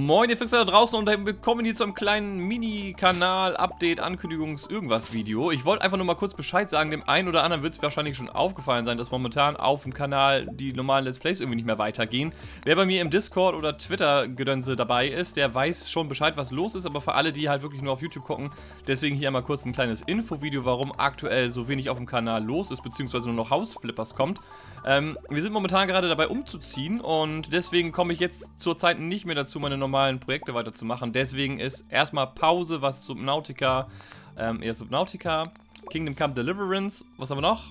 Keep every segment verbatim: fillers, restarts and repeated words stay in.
Moin, ihr Füchse da draußen und willkommen hier zu einem kleinen Mini-Kanal-Update, Ankündigungs-Irgendwas-Video. Ich wollte einfach nur mal kurz Bescheid sagen, dem einen oder anderen wird es wahrscheinlich schon aufgefallen sein, dass momentan auf dem Kanal die normalen Let's Plays irgendwie nicht mehr weitergehen. Wer bei mir im Discord oder Twitter-Gedönse dabei ist, der weiß schon Bescheid, was los ist, aber für alle, die halt wirklich nur auf YouTube gucken, deswegen hier mal kurz ein kleines Infovideo, warum aktuell so wenig auf dem Kanal los ist, beziehungsweise nur noch Hausflippers kommt. Ähm, wir sind momentan gerade dabei umzuziehen und deswegen komme ich jetzt zurzeit nicht mehr dazu, meine normalen Projekte weiterzumachen. Deswegen ist erstmal Pause, was Subnautica, ähm, eher Subnautica, Kingdom Come Deliverance, was haben wir noch?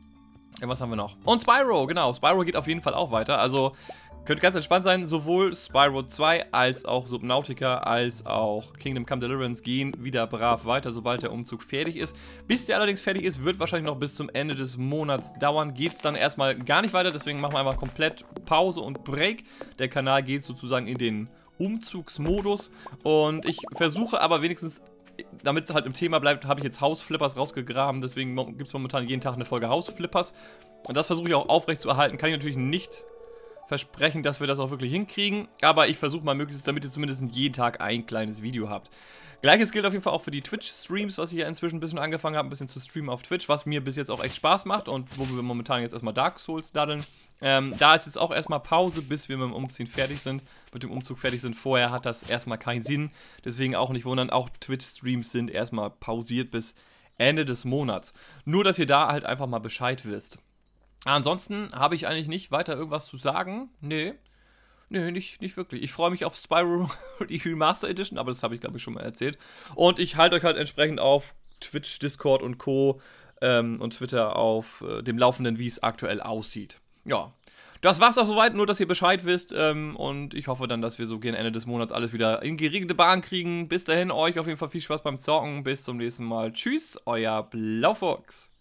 Ja, was haben wir noch? Und Spyro, genau, Spyro geht auf jeden Fall auch weiter, also könnt ganz entspannt sein, sowohl Spyro zwei als auch Subnautica als auch Kingdom Come Deliverance gehen wieder brav weiter, sobald der Umzug fertig ist. Bis der allerdings fertig ist, wird wahrscheinlich noch bis zum Ende des Monats dauern, geht es dann erstmal gar nicht weiter, deswegen machen wir einfach komplett Pause und Break. Der Kanal geht sozusagen in den Umzugsmodus und ich versuche aber wenigstens, damit es halt im Thema bleibt, habe ich jetzt Hausflippers rausgegraben, deswegen gibt es momentan jeden Tag eine Folge Hausflippers und das versuche ich auch aufrecht zu erhalten, kann ich natürlich nicht versprechen, dass wir das auch wirklich hinkriegen, aber ich versuche mal möglichst, damit ihr zumindest jeden Tag ein kleines Video habt. Gleiches gilt auf jeden Fall auch für die Twitch-Streams, was ich ja inzwischen ein bisschen angefangen habe, ein bisschen zu streamen auf Twitch, was mir bis jetzt auch echt Spaß macht und wo wir momentan jetzt erstmal Dark Souls daddeln. Ähm, da ist jetzt auch erstmal Pause, bis wir mit dem Umziehen fertig sind, mit dem Umzug fertig sind. Vorher hat das erstmal keinen Sinn, deswegen auch nicht wundern, auch Twitch-Streams sind erstmal pausiert bis Ende des Monats. Nur, dass ihr da halt einfach mal Bescheid wisst. Ansonsten habe ich eigentlich nicht weiter irgendwas zu sagen. Nee. Nee, nicht, nicht wirklich. Ich freue mich auf Spyro, die Remaster Edition, aber das habe ich, glaube ich, schon mal erzählt. Und ich halte euch halt entsprechend auf Twitch, Discord und Co. Ähm, und Twitter auf äh, dem Laufenden, wie es aktuell aussieht. Ja. Das war's auch soweit, nur dass ihr Bescheid wisst. Ähm, und ich hoffe dann, dass wir so gegen Ende des Monats alles wieder in geregelte Bahn kriegen. Bis dahin, euch auf jeden Fall viel Spaß beim Zocken. Bis zum nächsten Mal. Tschüss, euer Blaufuchs.